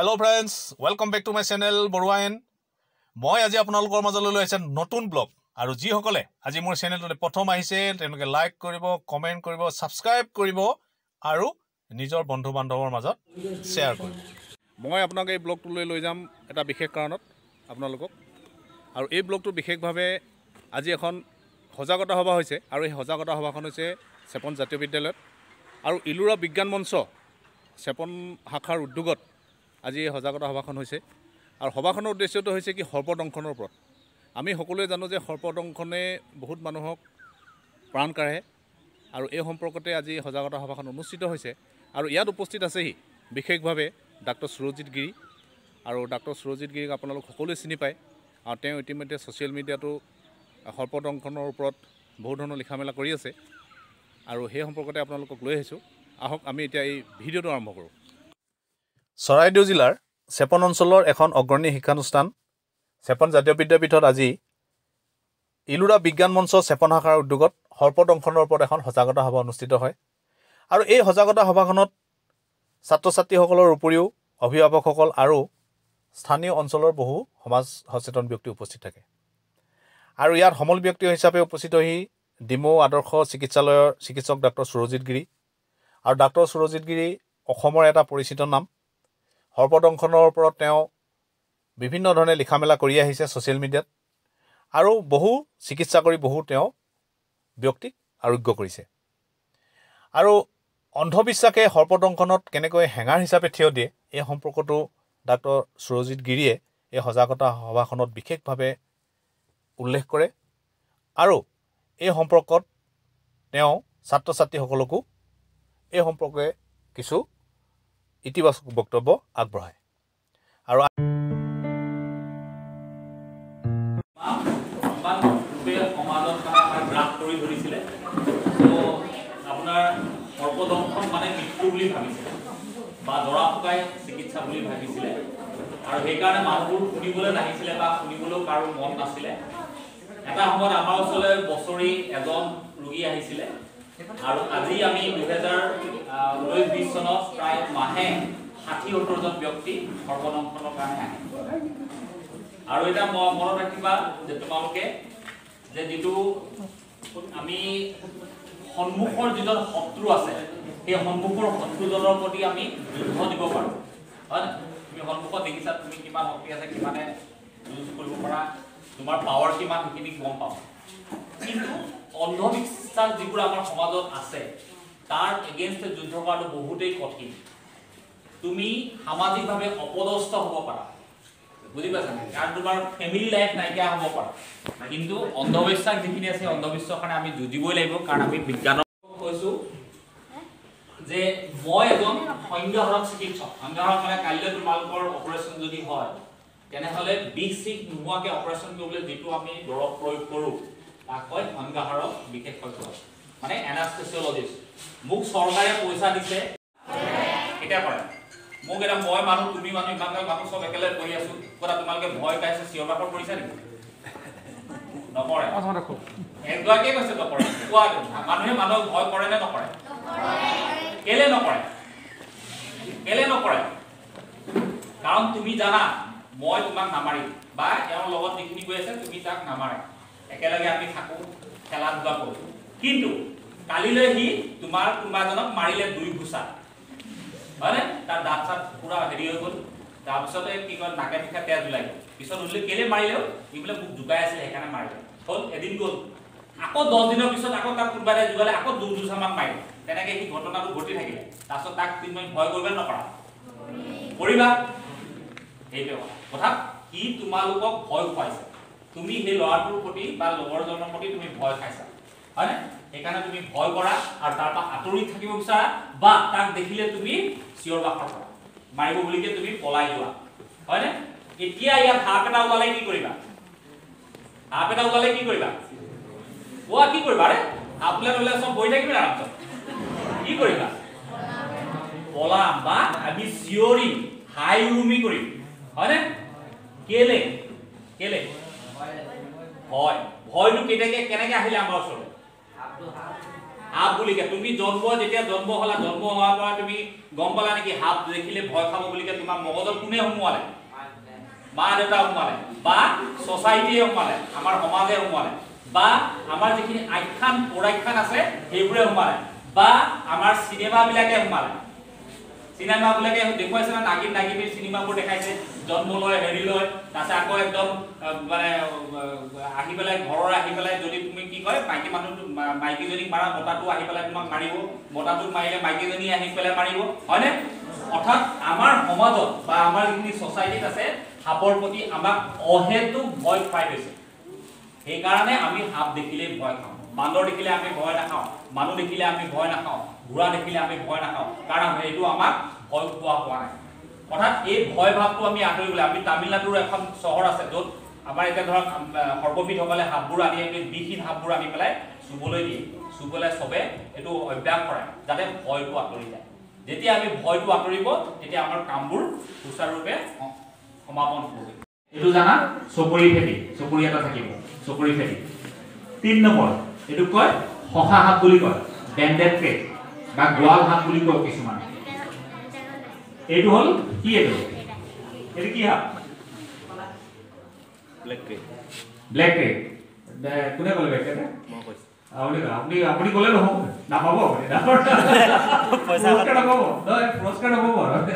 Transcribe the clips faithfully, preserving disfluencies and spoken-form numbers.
Hello friends, welcome back to my channel Boruain. মই আজি আপোনালোকৰ মাজলৈ লৈ আহিছে নতুন ব্লগ আৰু যি সকলে আজি মোৰ চেনেলটো প্ৰথম আহিছে তেওঁলোকে লাইক কৰিব, কমেন্ট কৰিব, সাবস্ক্ৰাইব কৰিব আৰু নিজৰ বন্ধু বান্ধৱৰ মাজত শেয়াৰ কৰিব। মই আপোনাক এই ব্লগটো লৈ লৈ যাম এটা বিশেষ কাৰণত আপোনালোকক আৰু এই ব্লগটো বিশেষভাৱে আজি এখন সজাগতা সভা হৈছে আৰু এই সজাগতা সভাখন হৈছে চেপন জাতীয় বিদ্যালয়ত আৰু ইলুৰা বিজ্ঞান মঞ্চ চেপন শাখাৰ উদ্যোগত আজি এই সজাগতা সভাখন হৈছে আৰু সভাখনৰ উদ্দেশ্যটো হৈছে কি সৰ্পদংশনৰ ওপৰত। আমি সকলোৱে জানো যে সৰ্পদংশনে বহুত মানুহক প্ৰাণ কাঢ়ে আৰু এই সম্পৰ্কতে আজি সজাগতা সভাখন অনুষ্ঠিত হৈছে আৰু ইয়াত উপস্থিত আছেহি বিশেষভাৱে ডাক্তৰ সুৰজিৎ গিৰি আৰু ডাক্তৰ সুৰজিৎ গিৰিক আপোনালোক সকলোৱে চিনি পায় আৰু তেওঁ ইতিমধ্যে ছ'চিয়েল মিডিয়াতো সৰ্পদংশনৰ ওপৰত বহু ধৰণৰ লিখা মেলা কৰি আছে আৰু সেই সম্পৰ্কতে আপোনালোকক লৈ আহিছোঁ। আহক আমি এতিয়া এই ভিডিঅ'টো আৰম্ভ কৰোঁ। চৰাইদেউ জিলাৰ চেপন অঞ্চলৰ এখন অগ্ৰণী শিক্ষানুষ্ঠান চেপন জাতীয় বিদ্যাপীঠত আজি ইলুৰা বিজ্ঞান মঞ্চ চেপন শাখাৰ উদ্যোগত সৰ্পদংশনৰ ওপৰত এখন সজাগতা সভা অনুষ্ঠিত হয় আৰু এই সজাগতা সভাখনত ছাত্ৰ ছাত্ৰীসকলৰ উপৰিও অভিভাৱকসকল আৰু স্থানীয় অঞ্চলৰ বহু সমাজ সচেতন ব্যক্তি উপস্থিত থাকে আৰু ইয়াত সমল ব্যক্তি হিচাপে উপস্থিত হৈ ডিমৌ আদৰ্শ চিকিৎসালয়ৰ চিকিৎসক ডাক্তৰ সুৰজিৎ গিৰি আৰু ডাক্তৰ সুৰজিৎ গিৰি অসমৰ এটা পৰিচিত নাম। সৰ্পদংশনৰ ওপৰত তেওঁ বিভিন্ন ধৰণে লিখা মেলা কৰি আহিছে ছ'চিয়েল মিডিয়াত আৰু বহু চিকিৎসা কৰি বহু তেওঁ ব্যক্তিক আৰোগ্য কৰিছে আৰু অন্ধবিশ্বাসে সৰ্পদংশনত কেনেকৈ হেঙাৰ হিচাপে থিয় দিয়ে এই সম্পৰ্কটো ডাক্তৰ সুৰজিৎ গিৰিয়ে এই সজাগতা সভাখনত বিশেষভাৱে উল্লেখ কৰে আৰু এই সম্পৰ্কত তেওঁ ছাত্ৰ ছাত্ৰীসকলকো এই সম্পৰ্কে কিছু ইতিবাচক বক্তব্য আগবঢ়ায় আৰু আপোনাৰ সৰ্পদংশন মানে মৃত্যু বুলি ভাবিছিলে বা দৰা ফুকাই চিকিৎসা বুলি ভাবিছিলে আৰু সেইকাৰণে মানুহবোৰ শুনিবলৈ নাহিছিলে বা শুনিবলৈও কাৰো মন নাছিলে। এটা সময়ত আমাৰ ওচৰলৈ বছৰি এজন ৰোগী আহিছিলে আৰু আজি আমি দুহেজাৰ ঊনৈছ বিশ চনত প্ৰায় মাহে ষাঠি সত্তৰজন ব্যক্তি সৰ্পদংশনৰ কাৰণে আহে আৰু এটা মনত ৰাখিবা যে তোমালোকে যে যিটো আমি সন্মুখৰ যিজন শত্ৰু আছে সেই সন্মুখৰ শত্ৰুজনৰ প্ৰতি আমি যুদ্ধ দিব পাৰোঁ, হয় না? তুমি সন্মুখত দেখিছা তুমি কিমান শক্তি আছে, কিমানে যুঁজ কৰিব পাৰা, তোমাৰ পাৱাৰ কিমান সেইখিনি গম পাওঁ। কিন্তু অন্ধবিশ্বাস যিবোৰ আমাৰ সমাজত আছে তাৰ এগেইনষ্টে যুদ্ধ কৰাটো বহুতেই কঠিন। তুমি সামাজিকভাৱে অপদস্থ হ'ব পাৰা, বুজি পাইছা নাই? কাৰণ তোমাৰ ফেমিলি লাইফ নাইকিয়া হ'ব পাৰা, কিন্তু অন্ধবিশ্বাস যিখিনি আছে অন্ধবিশ্বাসৰ কাৰণে আমি যুঁজিবই লাগিব। কাৰণ আমি বিজ্ঞানৰ কৈছোঁ যে মই এজন সংজ্ঞাহৰণ চিকিৎসক। সংজ্ঞাহৰণ মানে কাইলৈ তোমালোকৰ অপাৰেশ্যন যদি হয় তেনেহ'লে বিষ চিষ নোহোৱাকৈ অপাৰেশ্যন কৰিবলৈ যিটো আমি দৰৱ প্ৰয়োগ কৰোঁ তাক কয় সংজ্ঞাহৰণ বিশেষজ্ঞ, মানে এনাস্থেচিয়লজিষ্ট। মোক চৰকাৰে পইচা দিছে কেতিয়া কৰে মোক এটা মই মানুহ তুমি মানুহ ইমানগাল মানুহ চব একেলগে কৰি আছো কথা তোমালোকে ভয় পাইছে চিঞৰ বাখৰ কৰিছা নেকি? নকৰে। এগৰাকীয়ে কৈছে নকৰে। কোৱা মানুহে মানুহক ভয় কৰে নে নকৰে? কেলে নকৰে? কেলে নকৰে? কাৰণ তুমি জানা মই তোমাক নামাৰিম বা এওঁৰ লগত যিখিনি গৈ আছে তুমি তাক নামাৰে, একেলগে আমি থাকো খেলা ধূলা কৰোঁ। কিন্তু কালিলৈ সি তোমাৰ কোনোবা এজনক মাৰিলে দুই ঘোচা, হয়নে? তাৰ দাঁত চাত পুৰা হেৰি হৈ গ'ল, তাৰপিছতে কি কয় নাকে পিঠা তেজ ওলাই গ'ল। পিছত উলিলে কেলে মাৰিলেও সি বোলে মোক জোকাই আছিলে সেইকাৰণে মাৰিলে। হ'ল এদিন গ'ল, আকৌ দহ দিনৰ পিছত আকৌ তাক কোনোবা এটাই জোকালে আকৌ দুই দুচামান মাৰিলে। তেনেকৈ সি ঘটনাটো ঘটি থাকিলে। তাৰপিছত তাক তুমি ভয় কৰিবা নকৰা? কৰিবা। সেইটোৱে কথা। সি তোমালোকক ভয় খুৱাইছে, তুমি সেই ল'ৰাটোৰ প্ৰতি বা লগৰজনৰ প্ৰতি তুমি ভয় খাইছা, হয়নে? সেইকাৰণে তুমি ভয় কৰা আৰু তাৰ পৰা আঁতৰি থাকিব বিচাৰা বা তাক দেখিলে তুমি চিঞৰ বাখৰ কৰা, মাৰিব বুলিকে তুমি পলাই যোৱা, হয়নে? এতিয়া ইয়াত সাপ এটা ওলালে কি কৰিবা? সাপ এটা ওলালে কি কৰিবা? কোৱা কি কৰিবা? আৰে সাপ ওলালে চব বহি থাকিবি আৰামত, কি কৰিবা? পলাম বা আমি চিঞৰিম, হাই উৰুমি কৰিম, হয়নে? কেলে কেলে ভয়? ভয়টো কেনেকে কেনেকে আহিলে আমাৰ ওচৰলৈ? সাপ বুলি বুলিকে তুমি জন্ম যেতিয়া জন্ম হলা জন্ম হোৱাৰ পৰা তুমি গম পালা নেকি সাপ দেখিলে ভয় খাব বুলিকে তোমাৰ মগজত কোনে সোমোৱালে মা দেউতা সোমোৱালে বা সোসাইটিয়ে সোমোৱালে আমাৰ সমাজে সোমোৱালে বা আমাৰ যিখিনি আখ্যান পৌৰাখ্যান আছে সেইবোৰে সোমালে বা আমাৰ সিনেমা বিলাকে সোমালে সিনেমা বিলাকে দেখুৱাইছে না নাগিন নাগিনীৰ সিনেমাবোৰ দেখাইছে জন্ম লয় হেৰি লয় তাছে আকৌ একদম মানে আহি পেলাই ঘৰৰ আহি পেলাই যদি তুমি কি কয় মাইকী মানুহ মাইকীজনীক মাৰা মতাটো আহি পেলাই তোমাক মাৰিব মতাটোক মাৰিলে মাইকীজনী আহি পেলাই মাৰিব হয়নে অৰ্থাৎ আমাৰ সমাজত বা আমাৰ যিখিনি সোসাইটিত আছে সাপৰ প্ৰতি আমাক অহেতুক ভয় খুৱাই গৈছে এই কাৰণে আমি সাপ দেখিলে ভয় খাওঁ বান্দৰ দেখিলে আমি ভয় নাখাওঁ মানুহ দেখিলে আমি ভয় নাখাওঁ ঘোঁৰা দেখিলে আমি ভয় নাখাওঁ কাৰণ এইটো আমাক ভয় খোৱা হোৱা নাই অৰ্থাৎ এই ভয় ভাৱটো আমি আঁতৰিবলৈ আমি তামিলনাডুৰ এখন চহৰ আছে য'ত আমাৰ এতিয়া ধৰক সৰ্ববিধসকলে সাপবোৰ আনি আমি বিষহীন সাপবোৰ আনি পেলাই চুবলৈ দিয়ে চুবলৈ চবে এইটো অভ্যাস কৰে যাতে ভয়টো আঁতৰি যায় যেতিয়া আমি ভয়টো আঁতৰিব তেতিয়া আমাৰ কামবোৰ সুচাৰুৰূপে সমাপন হ'ব এইটো জানা চকৰি ফেটি চকৰি এটা থাকিব চকৰি ফেটি তিন নম্বৰ এটো কয় হহা হাত বুলি কয় বেন্ডেড ক্ৰেট বা গোৱাল হাত বুলি কয় কিছুমান এটো হল কি এটো এটো কি হাত ব্ল্যাক ক্ৰেট ব্ল্যাক ক্ৰেট কোনে কলে ব্ল্যাক ক্ৰেট মই কৈছো আপুনি আপুনি আপুনি কলে নহব না পাবো আপুনি পইচা কাটা পাবো নহয় পুৰস্কাৰ পাবো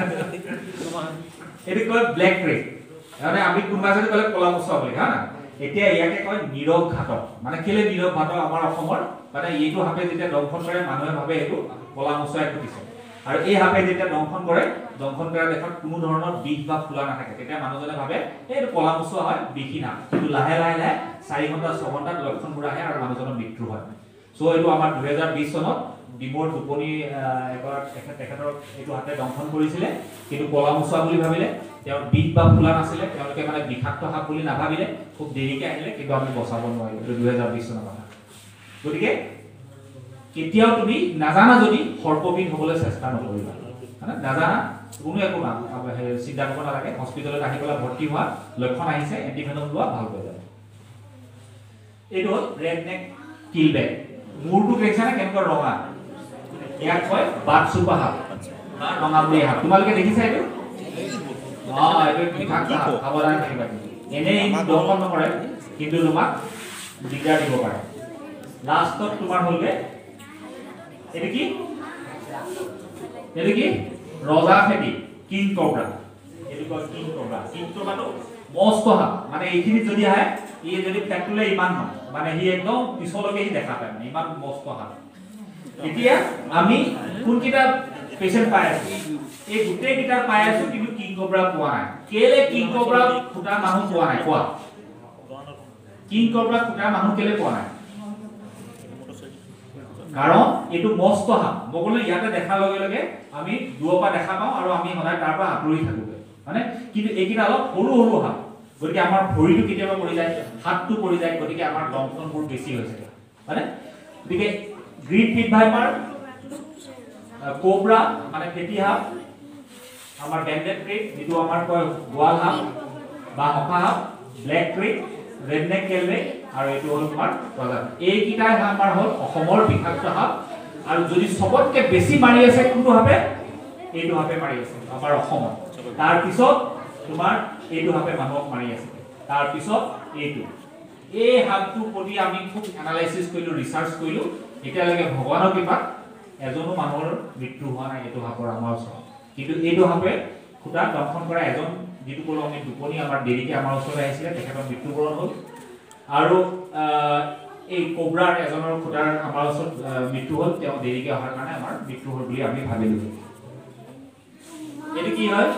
এটো কয় ব্ল্যাক ক্ৰেট মানে আমি কোনবা যদি কলে কলা মুছা বুলি হা না এতিয়া ইয়াকে কয় নিৰব ঘাতক মানে কেলে নিৰব ঘাতক আমাৰ অসমৰ মানে এইটো হাপে যেতিয়া দংশন কৰে মানুহে ভাবে এটো কলা মুছা একটো দিছে আৰু এই হাপে যেতিয়া দংশন কৰে দংশন কৰা দেখত কোনো ধৰণৰ বিষ বা ফুলা নাথাকে তেতিয়া মানুহজনে ভাবে এইটো কলা মুছা হয় বিকি না কিন্তু লাহে লাহে লাহে চাৰি ঘণ্টা ছয় ঘণ্টাত লক্ষণবোৰ আহে আৰু মানুহজনৰ মৃত্যু হয় সো এইটো আমাৰ দুই হাজাৰ বিশ চনত ডিমৰ দুপনি এবাৰ তেখেতৰ এইটো হাতে দংশন কৰিছিলে কিন্তু কলা মুছা বুলি ভাবিলে তেওঁৰ বিষ বা ফুলা নাছিলে তেওঁলোকে মানে বিষাক্ত সাপ বুলি নাভাবিলে খুব দেৰিকে আহিলে কিন্তু আমি বচাব নোৱাৰিলো দুই হাজাৰ বিশ চনৰ কথা গতিকে কেতিয়াও তুমি নাজানা যদি সৰ্পবিধ হ'বলৈ চেষ্টা নকৰিবা মানে নাজানা কোনো একো না চিন্তা কৰিব নালাগে হস্পিটেলত আহি পেলাই ভৰ্তি হোৱা লক্ষণ আহিছে এন্টিভেনম লোৱা ভাল হৈ যাব এইটো হ'ল ৰেড নেক কিল বেক মূৰটো দেখিছা না কেনেকুৱা ৰঙা ইয়াক কয় বাটচুপা সাপ ৰঙা বুলি সাপ তোমালোকে দেখিছা এইটো অ এইটো বিষাক্ত সাপ সাৱধান থাকিবা এনে দংশন নকৰে কিন্তু তোমাক দিগদাৰ দিব পাৰে লাষ্টত তোমাৰ হ'লগে এটো কি এটো কি ৰজা ফেটি কিং কোব্ৰা এটো কয় কিং কোব্ৰা কিং কোব্ৰাটো মস্ত সাপ মানে এইখিনি যদি আহে ই যদি পেটুলে ইমান হয় মানে হি একদম পিছলৈকে হি দেখা পায় মানে ইমান মস্ত সাপ এতিয়া আমি কোন কিটা পেশেন্ট পাই আছো এই গুটে কিটা পাই আছো কিন্তু কিং কোব্ৰা পোৱা নাই কেলে কিং কোব্ৰা খুটা মানুহ পোৱা নাই কোৱা কিং কোব্ৰা খুটা মানুহ কেলে পোৱা নাই কাৰণ এটো মস্ত সাপ বগলে ইয়াতে দেখা লগে লগে আমি দুওপা দেখা পাও আৰু আমি হনাই তাৰ পৰা আঁতৰি থাকো মানে কিন্তু এইকিটা অলপ সৰু সৰু সাপ গতিকে আমাৰ ভৰিটো কেতিয়াবা পৰি যায় হাতটো পৰি যায় গতিকে আমাৰ দংশনবোৰ বেছি হৈছে মানে গতিকে গ্ৰীন পিট ভাইপাৰ কোব্ৰা মানে ফেটি সাপ আমাৰ বেন্ডেড ক্ৰেট যেটো আমাৰ কয় গোৱাল সাপ বা হকা সাপ black krait red neck keelback আৰু এটো হল তোমাৰ ৰজা এই কিটাই আমাৰ হল অসমৰ বিষাক্ত সাপ আৰু যদি সবতকে বেছি মাৰি আছে কোনটো হাপে এইটো হাপে মাৰি আছে আমাৰ অসমত তাৰ পিছত তোমাৰ এইটো হাপে মানুহক মাৰি আছে তাৰ পিছত এইটো এই হাপটো প্ৰতি আমি খুব এনালাইসিস কৰিলো ৰিসাৰ্চ কৰিলো এতিয়া লাগে ভগৱানৰ কৃপাত এজনো মানুহৰ মৃত্যু হোৱা নাই এইটো হাপৰ আমাৰ ওচৰত কিন্তু এইটো হাপে খুটা দংশন কৰা এজন যেটো কলো আমি দুপনি আমাৰ দেৰিকে আমাৰ ওচৰলৈ আহিছিলে তেখেতৰ মৃত্যুবৰণ হ'ল আৰু এই কোব্ৰাৰ এজনৰ খুটাৰ আমাৰ ওচৰত মৃত্যু হ'ল তেওঁ দেৰিকে অহাৰ কাৰণে আমাৰ মৃত্যু হ'ল বুলি আমি ভাবিলো এটো কি হয়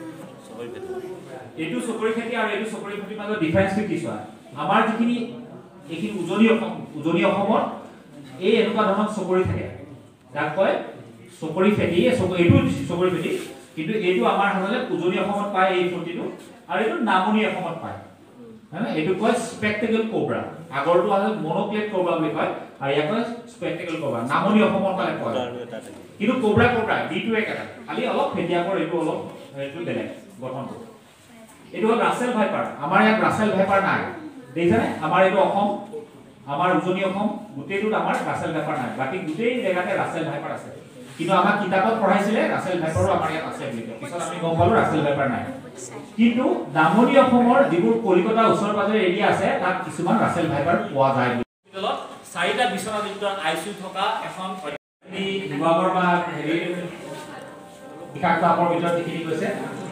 এটো চকৰি ফেটি আৰু এটো চকৰি ফেটি মাজৰ ডিফাৰেন্সটো কি চোৱা আমাৰ যিখিনি এইখিনি উজনি অসম উজনি অসমত এই এনেকুৱা ধৰণৰ চকৰি থাকে তাক কয় চকৰি ফেটি এটো চকৰি ফেটি কিন্তু এইটো আমাৰ হলে উজনি অসমত পায় এই ফটিটো আৰু এইটো নামনি অসমত পায় হয়নে এটো কয় স্পেক্টেকল কোব্ৰা আগৰটো আছে মনোক্লেট কোব্ৰা বুলি কয় আৰু ইয়াক কয় স্পেক্টেকল কোব্ৰা নামনি অসমত পালে কয় কিন্তু কোব্ৰা কোব্ৰা দিটো একেটা খালি অলপ ফেটিয়াকৰ এইটো অলপ এইটো বেলেগ গঠনটো এইটো হল ৰাসেল ভাইপাৰ আমাৰ ইয়াত ৰাসেল ভাইপাৰ নাই দেখিছানে আমাৰ এইটো অসম আমাৰ উজনি অসম গোটেইটোত আমাৰ ৰাছেল ভাইপাৰ নাই বাকি গোটেই জেগাতে ৰাছেল ভাইপাৰ আছে কিন্তু আমাৰ কিতাপত পঢ়াইছিলে ৰাছেল ভাইপাৰো আমাৰ ইয়াত আছে বুলি পিছত আমি গম পালো ৰাছেল ভাইপাৰ নাই কিন্তু নামনি অসমৰ যিবোৰ কলিকতা ওচৰ পাজৰ এৰিয়া আছে তাত কিছুমান ৰাছেল ভাইপাৰ পোৱা যায় হস্পিটেলত চাৰিটা বিছনাযুক্ত আইচিইউ থকা এখন বিভাগৰ বা হেৰি বিকাশ আপৰ ভিতৰত দেখিলি কৈছে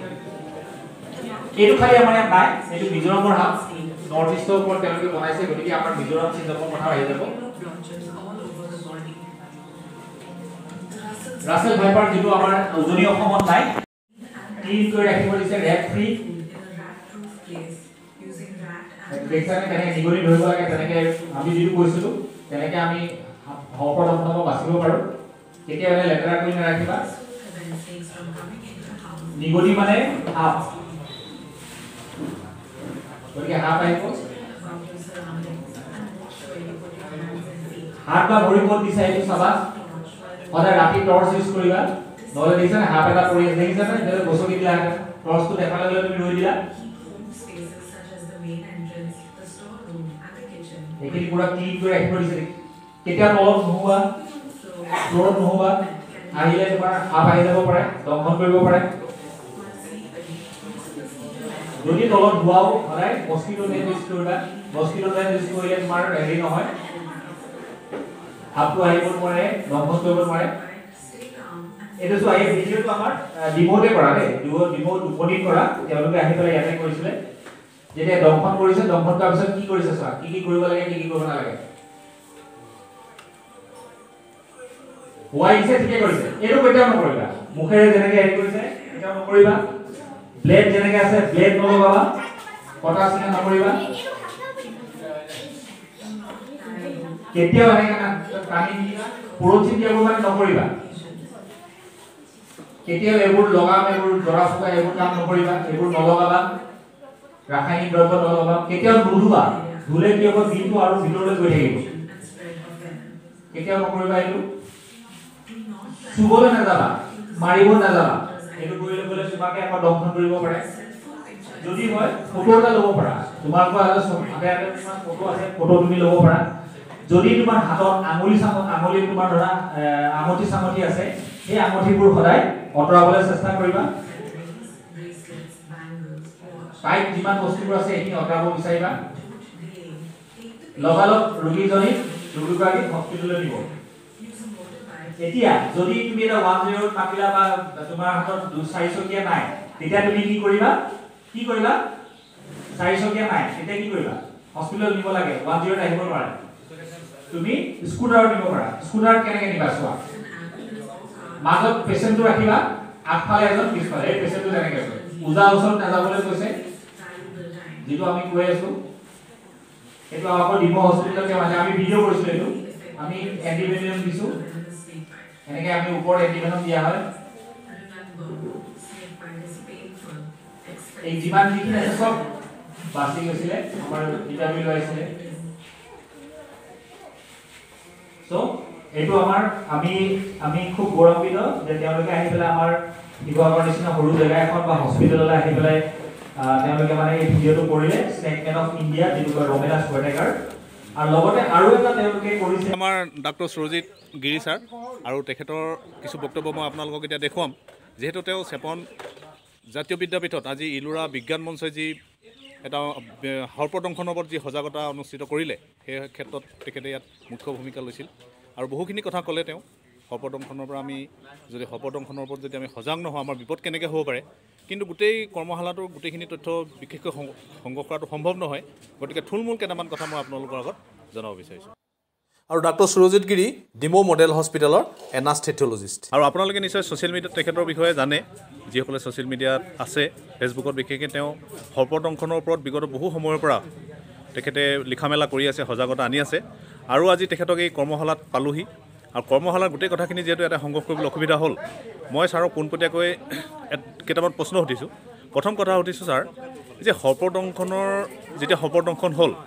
এইটো খালি আমাৰ ইয়াত নাই এইটো মিজোৰামৰ হাব নৰ্থ ইষ্টৰ ওপৰত তেওঁলোকে বনাইছে গতিকে আমাৰ মিজোৰাম চিন্তাপৰ কথা আহি যাব ৰাছেল ভাইপাৰ যিটো আমাৰ উজনি অসমত নাই ক্লিন কৰি ৰাখিব দিছে ৰেট ফ্ৰী দেখছানে কেনেকৈ নিগনি ধৰিব লাগে তেনেকৈ আমি যিটো কৈছিলোঁ তেনেকৈ আমি সৰ্পদংশনক বাচিব পাৰোঁ কেতিয়াবা লেতেৰা কৰি নাৰাখিবা নিগনি মানে সাপ গতিকে সাপ আহিব হাত বা ভৰি ক'ত দিছা এইটো চাবা সদায় ৰাতি টৰ্চ ইউজ কৰিবা নহ'লে দেখিছানে সাপ এটা পৰি আছে দেখিছানে গছকি দিলা টৰ্চটো দেখাৰ লগে লগে তুমি ৰৈ দিলা এইখিনি পুৰা ক্লিন কৰি ৰাখিব দিছে কেতিয়া তলত নোহোৱা ফ্ল'ৰত নোহোৱা আহিলে তোমাৰ সাপ আহি যাব পাৰে দংশন কৰিব পাৰে যদি তলত ধোৱাও সদায় মস্কিটো নেট ইউজ কৰিবা মস্কিটো নেট ইউজ কৰিলে তোমাৰ হেৰি নহয় সাপটো আহিব নোৱাৰে দংশন কৰিব নোৱাৰে এইটো চোৱা এই ভিডিঅ'টো আমাৰ ডিমোতে কৰা দেই ডিমোট উপনীত কৰা তেওঁলোকে আহি পেলাই ইয়াতে কৰিছিলে যেতিয়া দংশন কৰিছে দংশন কৰাৰ পিছত কি কৰিছে চোৱা কি কি কৰিব লাগে কি কি কৰিব নালাগে হোৱাইছে ঠিকে কৰিছে এইটো কেতিয়াও নকৰিবা মুখেৰে যেনেকৈ হেৰি কৰিছে কেতিয়াও নকৰিবা ব্লেড যেনেকৈ আছে ব্লেড নলগাবা কটা চিঙা নকৰিবা কেতিয়াও এনেকৈ কানি পৰচি দিয়াবোৰ মানে নকৰিবা কেতিয়াও এইবোৰ লগাম এইবোৰ জৰা ফুকা এইবোৰ কাম নকৰিবা এইবোৰ নলগাবা ৰাসায়নিক দ্ৰব্য নলগাবা কেতিয়াও নুধুবা ধুলে কি হ'ব বিলটো আৰু ভিতৰলৈ গৈ থাকিব কেতিয়াও নকৰিবা এইটো চুবলৈ নাযাবা মাৰিব নাযাবা এইটো কৰিলে গ'লে তোমাকে আকৌ দংশন কৰিব পাৰে যদি হয় ফটো এটা ল'ব পাৰা তোমাৰ পৰা হাতে হাতে তোমাৰ ফটো আছে ফটো তুমি ল'ব পাৰা যদি তোমাৰ হাতত আঙুলি আঙুলি তোমাৰ ধৰা আঙুঠি চাঙুঠি আছে সেই আঙুঠিবোৰ সদায় অঁতৰাবলৈ চেষ্টা কৰিবা টাইট যিমান বস্তুবোৰ আছে এইখিনি অঁতৰাব বিচাৰিবা লগালগ ৰোগীজনীক ৰোগীগৰাকীক হস্পিটেললৈ নিব এতিয়া যদি তুমি এটা ওৱান জিৰ' মাতিলা বা তোমাৰ হাতত চাৰিচকীয়া নাই তেতিয়া তুমি কি কৰিবা কি কৰিবা চাৰিচকীয়া নাই তেতিয়া কি কৰিবা হস্পিটেল নিব লাগে ওৱান জিৰ' আহিব নোৱাৰে তুমি স্কুটাৰত নিব পাৰা স্কুটাৰত কেনেকৈ নিবা চোৱা মাজত পেচেণ্টটো ৰাখিবা আগফালে এজন পিছফালে এই পেচেণ্টটো তেনেকৈ আছে পূজা ওচৰত নাযাবলৈ কৈছে যিটো আমি কৈ আছো এইটো আকৌ ডিমো হস্পিটেলকে মানে আমি ভিডিঅ' কৰিছিলোঁ এইটো আমি এণ্টিভেনম দিছোঁ এনেকৈ আমি ওপৰত এণ্টিভেনম দিয়া হয় এই যিমান যিখিনি আছে চব বাছি গৈছিলে আমাৰ ভিটামিন লৈছিলে সো এইটো আমাৰ আমি আমি খুব গৌৰৱান্বিত যে তেওঁলোকে আহি পেলাই আমাৰ বিভাগৰ নিচিনা সৰু জেগা এখন বা হস্পিটেললৈ আহি পেলাই তেওঁলোকে মানে এই ভিডিঅ'টো কৰিলে স্নেকমেন অফ ইণ্ডিয়া যিটো কয় ৰমেলা ছুৱেটেকাৰ আৰু লগতে আৰু এটা তেওঁলোকে কৰিছে আমাৰ ডক্টৰ সুৰজিত গিৰি ছাৰ আৰু তেখেতৰ কিছু বক্তব্য মই আপোনালোকক এতিয়া দেখুৱাম যিহেতু তেওঁ চেপন জাতীয় বিদ্যাপীঠত আজি ইলোৰা বিজ্ঞান মঞ্চই যি এটা সৰ্পদংশনৰ ওপৰত যি সজাগতা অনুষ্ঠিত কৰিলে সেই ক্ষেত্ৰত তেখেতে ইয়াত মুখ্য ভূমিকা লৈছিল আৰু বহুখিনি কথা ক'লে তেওঁ সৰ্পদংশনৰ পৰা আমি যদি সৰ্পদংশনৰ ওপৰত যদি আমি সজাগ নহওঁ আমাৰ বিপদ কেনেকৈ হ'ব পাৰে কিন্তু গোটেই কৰ্মশালাটোৰ গোটেইখিনি তথ্য বিশেষকৈ সংগ্ৰহ কৰাটো সম্ভৱ নহয় গতিকে থুলমূল কেইটামান কথা মই আপোনালোকৰ আগত জনাব বিচাৰিছোঁ আৰু ডাক্তৰ সুৰজিত গিৰি ডিমো মডেল হস্পিটেলৰ এনাস্থেটিঅলজিষ্ট আৰু আপোনালোকে নিশ্চয় ছ'চিয়েল মিডিয়াত তেখেতৰ বিষয়ে জানে যিসকলে ছ'চিয়েল মিডিয়াত আছে ফেচবুকত বিশেষকৈ তেওঁ সৰ্পদংশনৰ ওপৰত বিগত বহু সময়ৰ পৰা তেখেতে লিখা মেলা কৰি আছে সজাগতা আনি আছে আৰু আজি তেখেতক এই কৰ্মশালাত পালোহি আৰু কৰ্মশালাৰ গোটেই কথাখিনি যিহেতু এটা সংগ্ৰহ কৰিবলৈ অসুবিধা হ'ল মই ছাৰক পোনপটীয়াকৈ কেইটামান প্ৰশ্ন সুধিছোঁ প্ৰথম কথা সুধিছোঁ ছাৰ যে সৰ্পদংশনৰ যেতিয়া সৰ্পদংশন হ'ল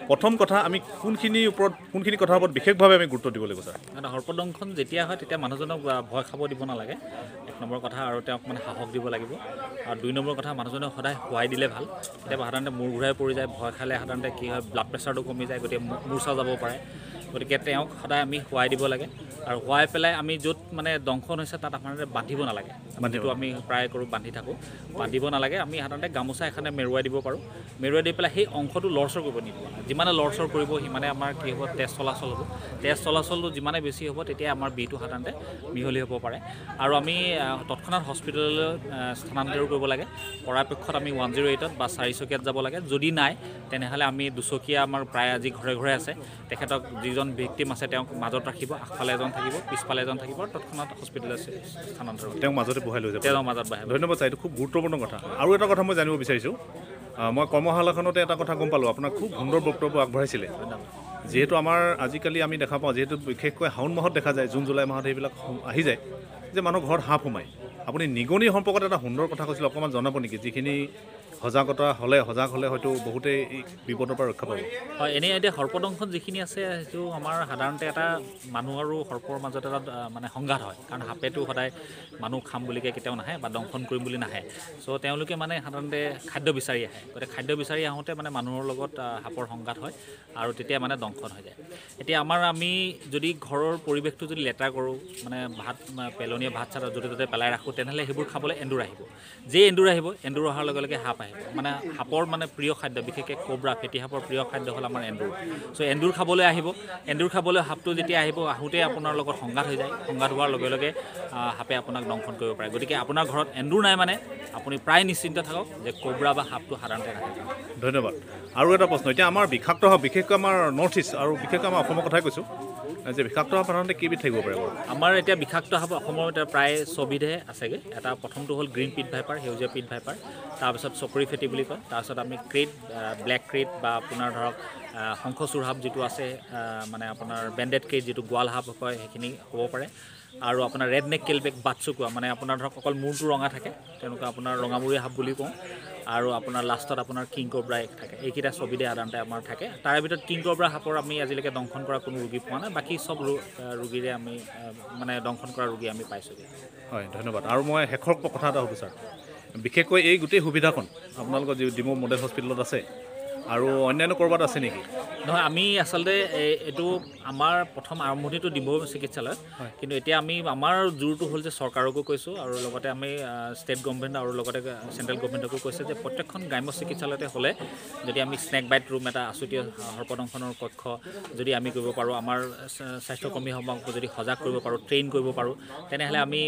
প্ৰথম কথা আমি কোনখিনিৰ ওপৰত কোনখিনি কথাৰ ওপৰত বিশেষভাৱে আমি গুৰুত্ব দিব লাগিব ছাৰ মানে সৰ্পদংশন যেতিয়া হয় তেতিয়া মানুহজনক ভয় খাব দিব নালাগে এক নম্বৰ কথা আৰু তেওঁক মানে সাহস দিব লাগিব আৰু দুই নম্বৰ কথা মানুহজনক সদায় শুৱাই দিলে ভাল কেতিয়াবা সাধাৰণতে মূৰ ঘূৰাই পৰি যায় ভয় খালে সাধাৰণতে কি হয় ব্লাড প্ৰেছাৰটো কমি যায় গতিকে মূৰ্ছা যাব পাৰে গতিকে তেওঁক সদায় আমি শুৱাই দিব লাগে আৰু শুৱাই পেলাই আমি য'ত মানে দংশন হৈছে তাত সাধাৰণতে বান্ধিব নালাগে যিটো আমি প্ৰায় কৰোঁ বান্ধি থাকোঁ বান্ধিব নালাগে আমি সাধাৰণতে গামোচা এখনে মেৰুৱাই দিব পাৰোঁ মেৰুৱাই দি পেলাই সেই অংশটো লৰচৰ কৰিব নিদিব যিমানে লৰচৰ কৰিব সিমানে আমাৰ কি হ'ব তেজ চলাচল হ'ব তেজ চলাচলটো যিমানে বেছি হ'ব তেতিয়া আমাৰ বিহটো সাধাৰণতে মিহলি হ'ব পাৰে আৰু আমি তৎক্ষণাত হস্পিটেললৈ স্থানান্তৰ কৰিব লাগে পৰাপক্ষত আমি ওৱান জিৰ' এইটত বা চাৰিচকীয়াত যাব লাগে যদি নাই তেনেহ'লে আমি দুচকীয়া আমাৰ প্ৰায় আজি ঘৰে ঘৰে আছে তেখেতক যিজন ভিক্টিম আছে তেওঁক মাজত ৰাখিব আগফালে এজন থাকিব পিছফালে এজন থাকিব তৎক্ষণাত হস্পিটেললৈ স্থানান্তৰ তেওঁক মাজতে বহাই লৈ যাব তেওঁ মাজত বহাই ধন্যবাদ ছাৰ এইটো খুব গুৰুত্বপূৰ্ণ কথা আৰু এটা কথা মই জানিব বিচাৰিছোঁ মই কৰ্মশালাখনতে এটা কথা গম পালোঁ আপোনাক খুব সুন্দৰ বক্তব্য আগবঢ়াইছিলে যিহেতু আমাৰ আজিকালি আমি দেখা পাওঁ যিহেতু বিশেষকৈ শাওণ মাহত দেখা যায় জুন জুলাই মাহত সেইবিলাক আহি যায় যে মানুহ ঘৰত সাপ সোমায় আপুনি নিগনি সম্পৰ্কত এটা সুন্দৰ কথা কৈছিলে অকণমান জনাব নেকি যিখিনি সজাগতা হ'লে সজাগ হ'লে হয়তো বহুতেই বিপদৰ পৰা ৰক্ষা পাব হয় এনেই এতিয়া সৰ্পদংশন যিখিনি আছে সেইটো আমাৰ সাধাৰণতে এটা মানুহ আৰু সৰ্পৰ মাজত এটা মানে সংঘাত হয় কাৰণ সাপেটো সদায় মানুহ খাম বুলিকৈ কেতিয়াও নাহে বা দংশন কৰিম বুলি নাহে চ' তেওঁলোকে মানে সাধাৰণতে খাদ্য বিচাৰি আহে গতিকে খাদ্য বিচাৰি আহোঁতে মানে মানুহৰ লগত সাপৰ সংঘাত হয় আৰু তেতিয়া মানে দংশন হৈ যায় এতিয়া আমাৰ আমি যদি ঘৰৰ পৰিৱেশটো যদি লেতেৰা কৰোঁ মানে ভাত পেলনীয়া ভাত চাত য'তে ত'তে পেলাই ৰাখোঁ তেনেহ'লে সেইবোৰ খাবলৈ এন্দুৰ আহিব যে এন্দুৰ আহিব এন্দুৰ অহাৰ লগে লগে সাপ আহিব মানে সাপৰ মানে প্ৰিয় খাদ্য বিশেষকৈ কোব্ৰা ফেটি সাপৰ প্ৰিয় খাদ্য হ'ল আমাৰ এন্দুৰ চ' এন্দুৰ খাবলৈ আহিব এন্দুৰ খাবলৈ সাপটো যেতিয়া আহিব আহোঁতে আপোনাৰ লগত সংঘাত হৈ যায় সংঘাত হোৱাৰ লগে লগে সাপে আপোনাক দংশন কৰিব পাৰে গতিকে আপোনাৰ ঘৰত এন্দুৰ নাই মানে আপুনি প্ৰায় নিশ্চিন্ত থাকক যে কোব্ৰা বা সাপটো সাধাৰণতে নাথাকে ধন্যবাদ আৰু এটা প্ৰশ্ন এতিয়া আমাৰ বিষাক্ত সাপ বিশেষকৈ আমাৰ নৰ্থ ইষ্ট আৰু বিশেষকৈ আমাৰ অসমৰ কথাই কৈছোঁ যে বিষাক্ত সাপ সাধাৰণতে কেইবিধ থাকিব পাৰে বাৰু আমাৰ এতিয়া বিষাক্ত সাপ অসমৰ এতিয়া প্ৰায় ছবিধহে আছেগৈ এটা প্ৰথমটো হ'ল গ্ৰীণ পিট ভাইপাৰ সেউজীয়া পিট ভাইপাৰ তাৰপিছত চপৰি ফেটি বুলি কয় তাৰপিছত আমি ক্ৰেট ব্লেক ক্ৰেট বা আপোনাৰ ধৰক শংখচূড় সাপ যিটো আছে মানে আপোনাৰ বেণ্ডেড ক্ৰেট যিটো গোৱাল সাপ কয় সেইখিনি হ'ব পাৰে আৰু আপোনাৰ ৰেড নেক কেলবেক বাটচুকুৱা মানে আপোনাৰ ধৰক অকল মূৰটো ৰঙা থাকে তেনেকুৱা আপোনাৰ ৰঙামূৰীয়া সাপ বুলি কওঁ আৰু আপোনাৰ লাষ্টত আপোনাৰ কিং কোব্ৰা থাকে এইকেইটা ছবিধে সাধাৰণতে আমাৰ থাকে তাৰে ভিতৰত কিং কোব্ৰা সাপৰ আমি আজিলৈকে দংশন কৰা কোনো ৰোগী পোৱা নাই বাকী চব ৰোগীৰে আমি মানে দংশন কৰা ৰোগী আমি পাইছোঁগৈ হয় ধন্যবাদ আৰু মই শেষৰ কথা এটা সুধোঁ ছাৰ বিশেষকৈ এই গোটেই সুবিধাখন আপোনালোকৰ যি ডিমৌ মডেল হস্পিটেলত আছে আৰু অন্যান্য ক'ৰবাত আছে নেকি নহয় আমি আচলতে এইটো আমাৰ প্ৰথম আৰম্ভণিটো ডিমৌ চিকিৎসালয় কিন্তু এতিয়া আমি আমাৰ জোৰটো হ'ল যে চৰকাৰকো কৈছোঁ আৰু লগতে আমি ষ্টেট গভৰ্ণমেণ্ট আৰু লগতে চেণ্ট্ৰেল গভৰ্ণমেণ্টকো কৈছে যে প্ৰত্যেকখন গ্ৰাম্য চিকিৎসালয়তে হ'লে যদি আমি স্নেক বাইট ৰুম এটা আছুতীয়া সৰ্পদংশনৰ কক্ষ যদি আমি কৰিব পাৰোঁ আমাৰ স্বাস্থ্যকৰ্মীসমূহক যদি সজাগ কৰিব পাৰোঁ ট্ৰেইন কৰিব পাৰোঁ তেনেহ'লে আমি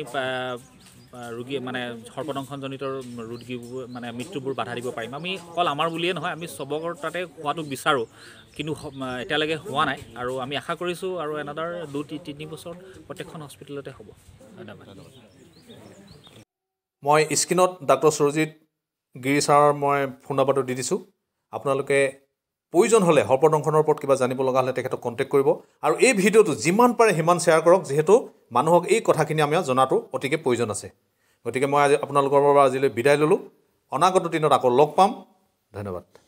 ৰোগী মানে সৰ্পদংশনজনিত ৰোগীবোৰ মানে মৃত্যুবোৰ বাধা দিব পাৰিম আমি অকল আমাৰ বুলিয়ে নহয় আমি চবৰ তাতে হোৱাটো বিচাৰোঁ কিন্তু এতিয়ালৈকে হোৱা নাই আৰু আমি আশা কৰিছোঁ আৰু এনাদাৰ দুই তিনি বছৰ প্ৰত্যেকখন হস্পিটেলতে হ'ব ধন্যবাদ মই স্ক্ৰীণত ডাক্তৰ সুৰজিত গিৰি ছাৰৰ মই ফোন নাম্বাৰটো দি দিছোঁ আপোনালোকে প্ৰয়োজন হ'লে সৰ্পদংশনৰ ওপৰত কিবা জানিব লগা হ'লে তেখেতক কণ্টেক্ট কৰিব আৰু এই ভিডিঅ'টো যিমান পাৰে সিমান শ্বেয়াৰ কৰক যিহেতু মানুহক এই কথাখিনি আমি জনাটো অতিকে প্ৰয়োজন আছে গতিকে মই আজি আপোনালোকৰ পৰা আজিলৈ বিদায় ল'লোঁ অনাগত দিনত আকৌ লগ পাম ধন্যবাদ